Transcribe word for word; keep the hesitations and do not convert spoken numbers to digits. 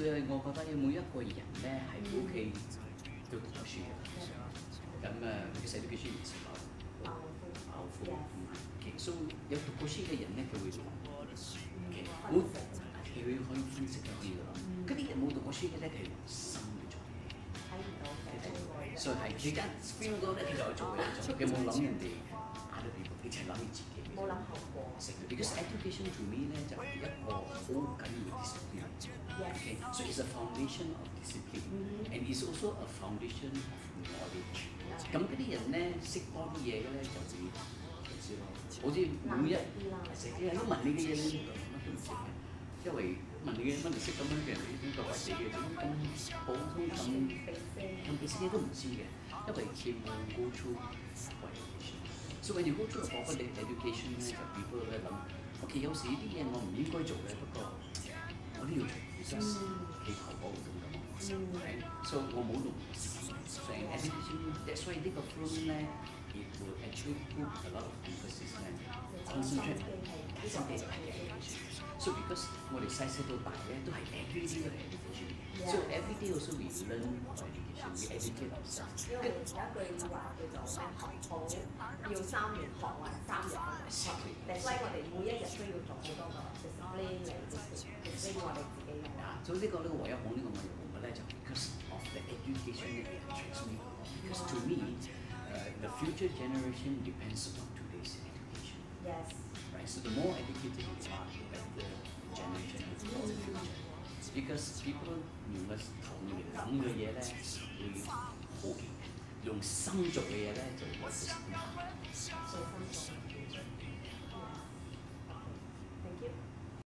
以我覺得每一個人咧喺屋企都讀過書嘅。咁誒，佢寫到幾書唔少啊，包括其實有讀過書嘅人咧，佢會其實會佢會可以分析可以㗎啦。嗰啲人冇讀過書嘅咧，佢心去做嘢，睇唔到嘅，所以係佢間 feel 到咧，佢就去做嘅做，佢冇諗人哋 other people，佢淨係諗你自己。冇諗後果。Because education to me 咧就係一個好緊要嘅 discipline。Okay, so it's a foundation of discipline, mm-hmm. and it's also a foundation of knowledge. 咁嗰啲人咧識多啲嘢嘅咧就會知咯，好似每一成日都問你嘅嘢咧，乜都唔識嘅，因為問你嘅乜唔識咁樣嘅人，你點解為自己咁咁普通咁咁嘅嘢都唔知嘅，因為佢冇 go through education. So when you go through a proper education 咧，就 people 咧諗 ，OK 有時啲嘢我唔應該做嘅，不過我都要做。Just 祈求嗰種咁，right? So 我冇用 so in education, that's why 呢個 film 咧 it will actually put a lot of emphasis and concentrate on education. So because 我哋細細到大咧都係 every day 嘅 education. So every day also we learn about education, we educate ourselves. 因為有一句話叫做咩學好要三年學還三日學，所以我哋每一日都要做好多個 discipline 嚟 discipline 我哋自己用。 所以呢個呢個唯一講呢個我用嘅咧就 because of the education that it attracts me. Because to me, uh, the future generation depends upon today's education. Yes. Right. So the more educated you are, the better generation is for the future. Because people 用嘅頭嚟諗嘅嘢咧會好勁，用心做嘅嘢咧就會好難。